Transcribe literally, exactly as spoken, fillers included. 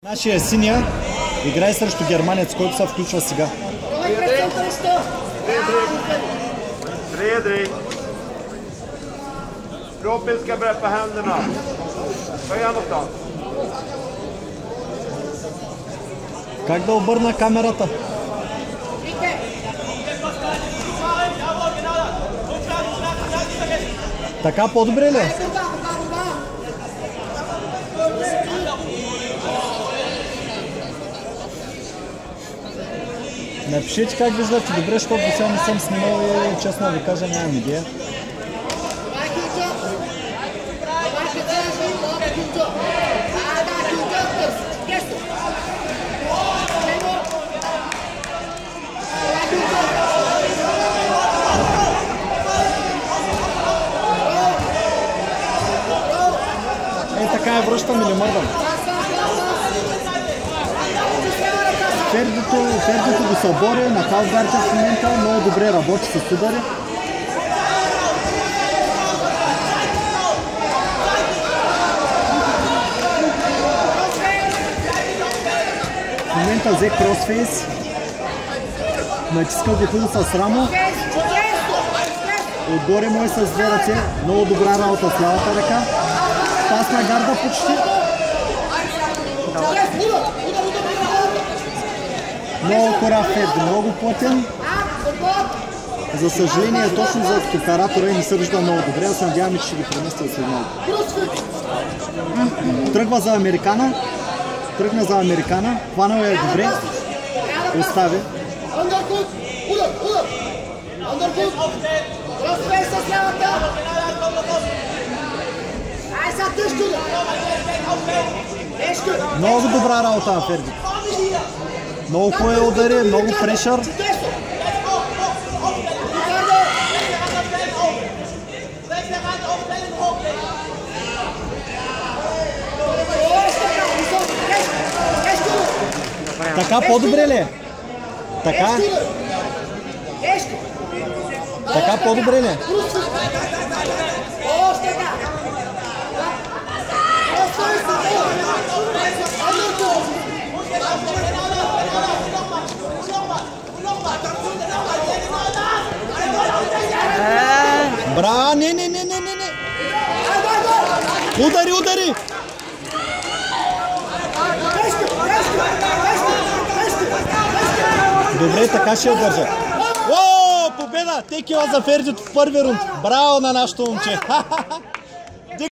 Нашия синия играе срещу германец, който се включва сега. Fredrik! Robin ska börja på händerna. Vad är någonstans? Как да обърна камерата? Така по-добре ли е? Напишете как виждате добре, защото до сега не съм снимал и честно ви кажа, нямам идея. Е, така я връщам или мърдам. Фердито, Фердито го се обори на Халгарта в момента, много добре работи с удари. В момента взе кросфейс, натиска го хубаво с рамо. Отгоре му е с две ръце, много добра работа с лявата ръка. Пасна гарда почти. Много корав Ферди, много плътен. За съжаление, точно за оператора и не се вижда много добре. Аз надявам, че ще ги преместя след малко. Тръгва за американа. Тръгна за американа. Хванал е добре. Остави. Много добра работа на Ферди. Много хубаво удари, много прешър. Така по-добре ли е? Така? Така по-добре ли е? Браво! Не, не, не, не, не, не! Удари, удари! Добре, така ще я държа. О, победа! Текила за Фердито в първи рунд. Браво на нашото момче!